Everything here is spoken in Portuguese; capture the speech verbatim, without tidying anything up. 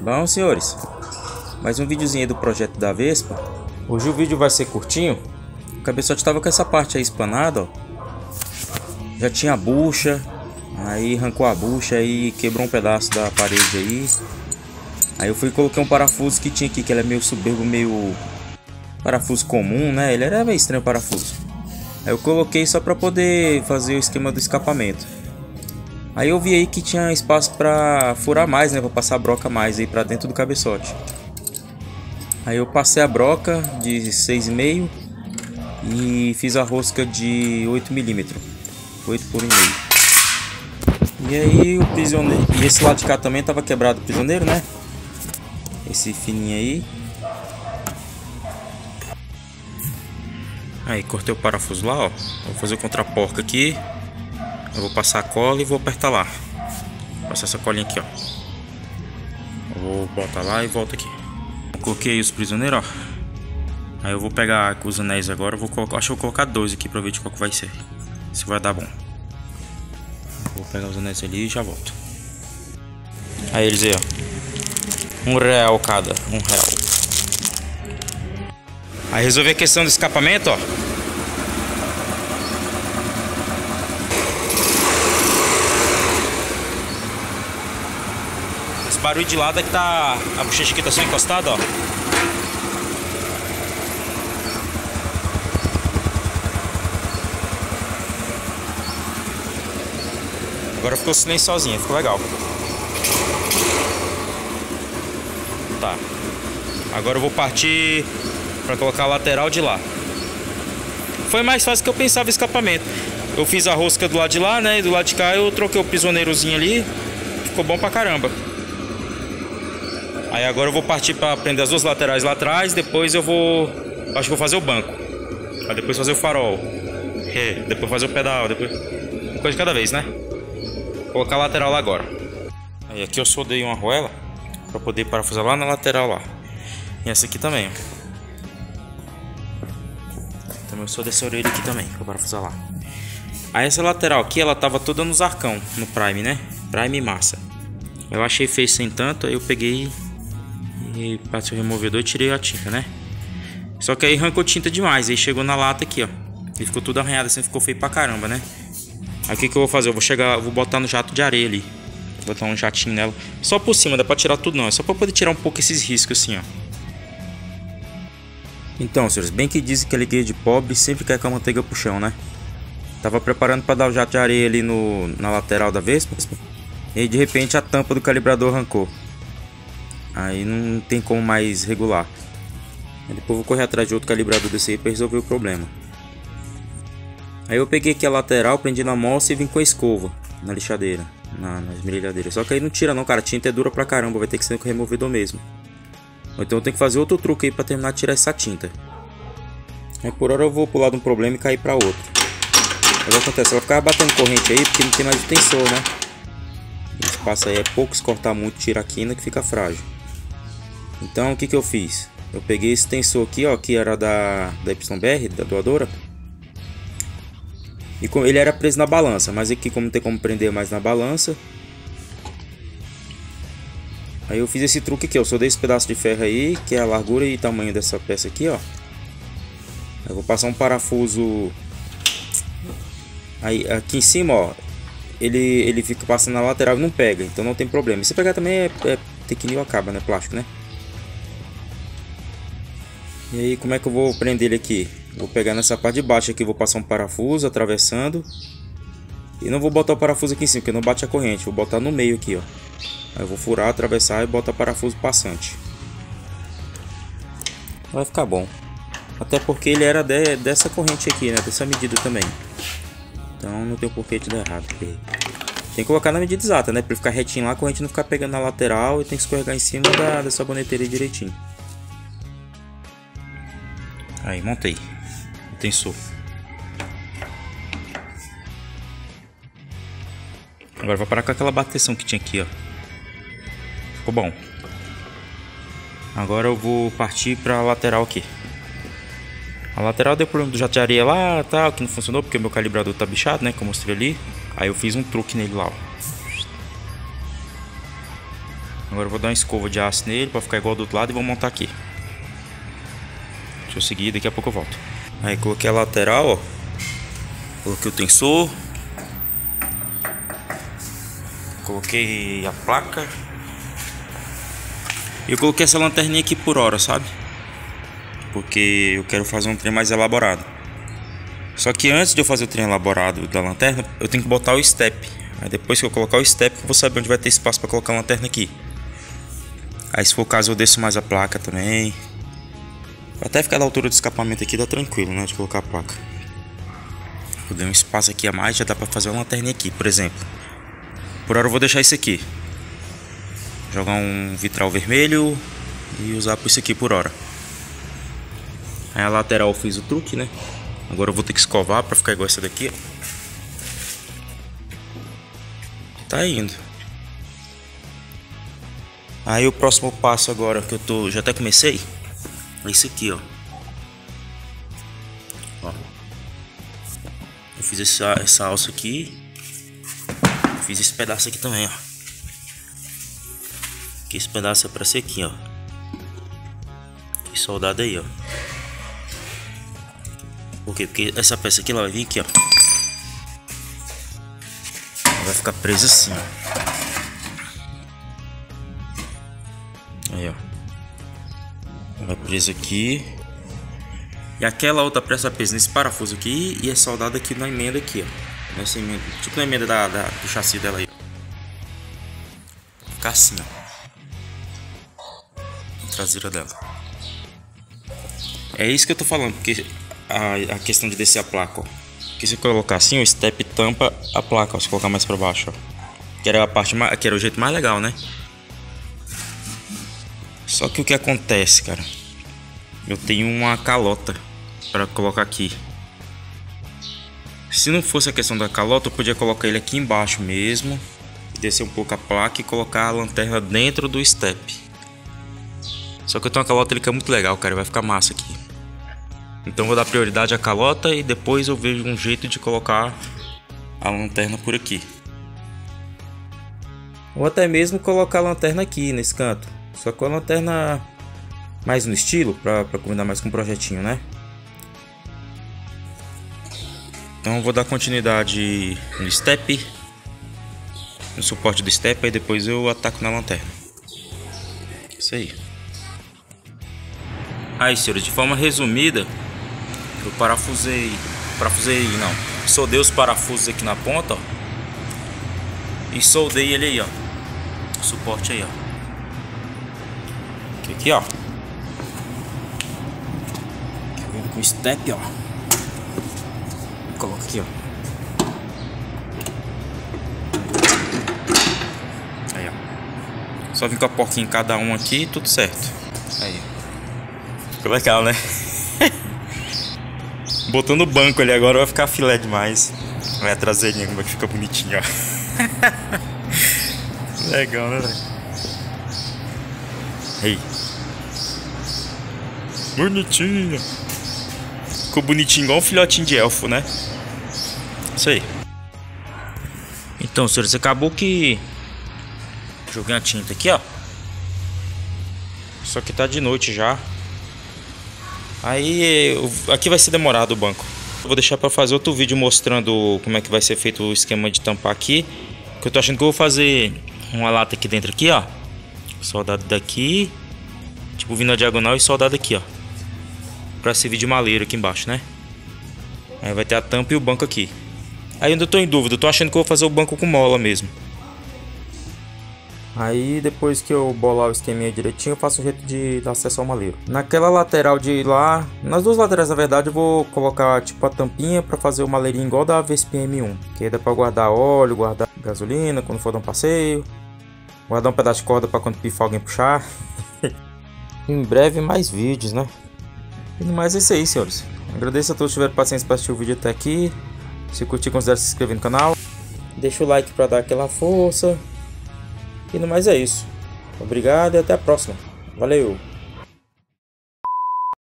Bom, senhores, mais um videozinho aí do projeto da Vespa. Hoje o vídeo vai ser curtinho. O cabeçote estava com essa parte aí espanada, ó. Já tinha a bucha, aí arrancou a bucha e quebrou um pedaço da parede aí. Aí eu fui e coloquei um parafuso que tinha aqui, que ele é meio soberbo, meio parafuso comum, né? Ele era meio estranho o parafuso. Aí eu coloquei só para poder fazer o esquema do escapamento. Aí eu vi aí que tinha espaço para furar mais, né? Para passar a broca mais aí para dentro do cabeçote. Aí eu passei a broca de seis e meio e fiz a rosca de oito milímetros, oito por um e meio. E aí o prisioneiro, e esse lado de cá também tava quebrado o prisioneiro, né? Esse fininho aí. Aí cortei o parafuso lá, ó. Vou fazer o contraporca aqui. Eu vou passar a cola e vou apertar lá. Vou passar essa colinha aqui, ó. Eu vou botar lá e volto aqui. Coloquei os prisioneiros, ó. Aí eu vou pegar com os anéis agora. Eu vou colocar, acho que eu vou colocar dois aqui pra ver de qual que vai ser. Se vai dar bom. Vou pegar os anéis ali e já volto. Aí eles aí, ó. Um real cada. Um real. Aí resolvi a questão do escapamento, ó. Esse barulho de lado é que tá... A bochecha aqui tá só encostada, ó. Agora ficou silenciosinha, ficou legal. Tá. Agora eu vou partir para colocar a lateral de lá. Foi mais fácil que eu pensava o escapamento. Eu fiz a rosca do lado de lá, né? E do lado de cá eu troquei o pisoneirozinho ali. Ficou bom pra caramba. Aí agora eu vou partir para prender as duas laterais lá atrás. Depois eu vou... Acho que vou fazer o banco. Aí depois fazer o farol. É, depois fazer o pedal. Depois... Uma coisa de cada vez, né? Vou colocar a lateral lá agora. Aí aqui eu soldei uma arruela para poder parafusar lá na lateral lá. E essa aqui também, ó. Também eu soldei essa orelha aqui também para parafusar lá. Aí essa lateral aqui, ela tava toda nos arcão, no prime, né? Prime e massa. Eu achei feio sem tanto, aí eu peguei e passei o removedor e tirei a tinta, né? Só que aí arrancou tinta demais, aí chegou na lata aqui, ó. E ficou tudo arranhado assim, ficou feio pra caramba, né? Aí o que que eu vou fazer? Eu vou chegar, vou botar no jato de areia ali. Vou botar um jatinho nela. Só por cima, dá pra tirar tudo não. É só pra poder tirar um pouco esses riscos assim, ó. Então, senhores, bem que dizem que liguei de pobre sempre cai com a manteiga pro chão, né? Tava preparando pra dar o jato de areia ali no, na lateral da Vespa. E aí, de repente a tampa do calibrador arrancou. Aí não tem como mais regular. Aí depois eu vou correr atrás de outro calibrador desse aí pra resolver o problema. Aí eu peguei aqui a lateral, prendi na moça e vim com a escova na lixadeira, na, na esmerilhadeira. Só que aí não tira não, cara, a tinta é dura pra caramba, vai ter que ser com o removedor mesmo. Ou então eu tenho que fazer outro truque aí pra terminar de tirar essa tinta. Aí por hora eu vou pular de um problema e cair pra outro. Mas o que acontece? Ela ficava batendo corrente aí porque não tem mais o tensor, né? O espaço aí é pouco, se cortar muito tira a quina que fica frágil. Então o que que eu fiz? Eu peguei esse tensor aqui, ó, que era da, da Y B R, da doadora. E ele era preso na balança, mas aqui como não tem como prender mais na balança, aí eu fiz esse truque aqui, eu soldei esse pedaço de ferro aí, que é a largura e tamanho dessa peça aqui, ó. Eu vou passar um parafuso aí aqui em cima, ó. Ele, ele fica passando na lateral e não pega, então não tem problema. E se pegar também é, é tequinil, acaba, né? Plástico, né? E aí como é que eu vou prender ele aqui? Vou pegar nessa parte de baixo aqui, vou passar um parafuso atravessando. E não vou botar o parafuso aqui em cima, porque não bate a corrente. Vou botar no meio aqui, ó. Aí eu vou furar, atravessar e botar parafuso passante. Vai ficar bom. Até porque ele era de, dessa corrente aqui, né? Dessa medida também. Então não tem porquê de dar errado. Tem que colocar na medida exata, né? Pra ele ficar retinho lá, a corrente não ficar pegando na lateral e tem que escorregar em cima da, da saboneteira direitinho. Aí, montei. Tensor. Agora vou parar com aquela bateção que tinha aqui, ó. Ficou bom. Agora eu vou partir para a lateral aqui. A lateral deu problema do jato de areia lá, tal, que não funcionou porque o meu calibrador tá bichado, né, que eu mostrei ali. Aí eu fiz um truque nele lá, ó. Agora eu vou dar uma escova de aço nele pra ficar igual do outro lado e vou montar aqui. Deixa eu seguir, daqui a pouco eu volto. Aí coloquei a lateral, ó. Coloquei o tensor. Coloquei a placa. E eu coloquei essa lanterninha aqui por hora, sabe? Porque eu quero fazer um trem mais elaborado. Só que antes de eu fazer o trem elaborado da lanterna, eu tenho que botar o step. Aí depois que eu colocar o step, eu vou saber onde vai ter espaço para colocar a lanterna aqui. Aí se for o caso, eu desço mais a placa também. Até ficar da altura do escapamento aqui, dá tranquilo, né? De colocar a placa. Eu dei um espaço aqui a mais, já dá para fazer uma lanterninha aqui, por exemplo. Por hora eu vou deixar isso aqui. Jogar um vitral vermelho e usar por isso aqui por hora. Aí a lateral eu fiz o truque, né? Agora eu vou ter que escovar pra ficar igual essa daqui, ó. Tá indo. Aí o próximo passo agora que eu tô... Já até comecei. É esse aqui, ó. Ó. Eu fiz essa, essa alça aqui. Fiz esse pedaço aqui também, ó. Que esse pedaço é pra ser aqui, ó. E soldado aí, ó. Por quê? Porque essa peça aqui ela vai vir aqui, ó. Ela vai ficar presa assim, ó. Aí, ó. Ela vai presa aqui. E aquela outra peça presa nesse parafuso aqui. E é soldada aqui na emenda aqui, ó. Nessa emenda, tipo na emenda da, da, do chassi dela aí. Vai ficar assim, ó. A traseira dela. É isso que eu tô falando, porque a, a questão de descer a placa, ó. Porque se eu colocar assim, o step tampa a placa, ó. Se colocar mais pra baixo, ó. Que era a parte mais, que era o jeito mais legal, né? Só que o que acontece, cara? Eu tenho uma calota pra colocar aqui. Se não fosse a questão da calota, eu podia colocar ele aqui embaixo mesmo, descer um pouco a placa e colocar a lanterna dentro do step. Só que eu tenho uma calota ali que é muito legal, cara, vai ficar massa aqui. Então eu vou dar prioridade à calota e depois eu vejo um jeito de colocar a lanterna por aqui. Ou até mesmo colocar a lanterna aqui nesse canto. Só com a lanterna mais no estilo, pra, pra combinar mais com o projetinho, né? Então eu vou dar continuidade no step, no suporte do step, aí depois eu ataco na lanterna. Isso aí. Aí, senhores, de forma resumida, eu parafusei, parafusei não, soldei os parafusos aqui na ponta, ó, e soldei ele aí, ó, o suporte aí, ó, aqui, aqui ó, aqui vem com o step, ó, coloca aqui, ó, aí, ó, só vim com a porquinha em cada um aqui, tudo certo, aí, ficou legal, né? Botando o banco ali agora vai ficar filé demais. Olha a traseirinha como é que fica bonitinho, ó. Legal, né, velho? Aí. Bonitinho. Ficou bonitinho igual um filhotinho de elfo, né? Isso aí. Então, senhores, acabou que joguei a tinta aqui, ó. Só que tá de noite já. Aí, aqui vai ser demorado o banco. Eu vou deixar para fazer outro vídeo mostrando como é que vai ser feito o esquema de tampar aqui. Que eu tô achando que eu vou fazer uma lata aqui dentro aqui, ó. Soldado daqui, tipo vindo na diagonal e soldado aqui, ó. Pra servir de maleiro aqui embaixo, né? Aí vai ter a tampa e o banco aqui. Aí ainda tô em dúvida, eu tô achando que eu vou fazer o banco com mola mesmo. Aí depois que eu bolar o esqueminha direitinho, eu faço o jeito de dar acesso ao maleiro. Naquela lateral de lá, nas duas laterais na verdade, eu vou colocar tipo a tampinha para fazer o maleirinho igual da Vespinha M um. Que aí dá para guardar óleo, guardar gasolina quando for dar um passeio. Guardar um pedaço de corda para quando pifar alguém puxar. Em breve mais vídeos, né? E no mais é isso aí, senhores. Agradeço a todos que tiveram paciência para assistir o vídeo até aqui. Se curtir, considere se inscrever no canal. Deixa o like para dar aquela força. E no mais é isso. Obrigado e até a próxima. Valeu!